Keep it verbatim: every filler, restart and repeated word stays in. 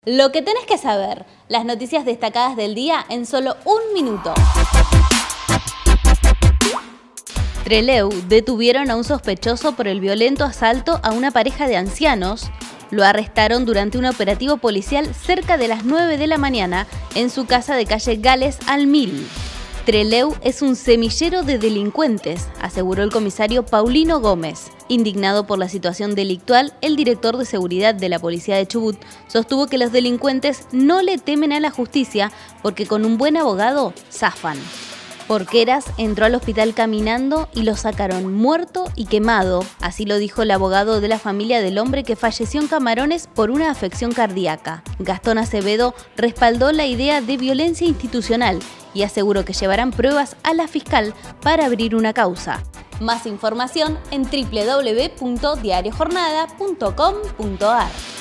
Lo que tenés que saber, las noticias destacadas del día en solo un minuto. Trelew detuvieron a un sospechoso por el violento asalto a una pareja de ancianos. Lo arrestaron durante un operativo policial cerca de las nueve de la mañana en su casa de calle Gales al Mil. Trelew es un semillero de delincuentes, aseguró el comisario Paulino Gómez. Indignado por la situación delictual, el director de seguridad de la policía de Chubut sostuvo que los delincuentes no le temen a la justicia porque con un buen abogado zafan. Porqueras entró al hospital caminando y lo sacaron muerto y quemado, así lo dijo el abogado de la familia del hombre que falleció en Camarones por una afección cardíaca. Gastón Acevedo respaldó la idea de violencia institucional y aseguró que llevarán pruebas a la fiscal para abrir una causa. Más información en doble u doble u doble u punto diario jornada punto com punto ar.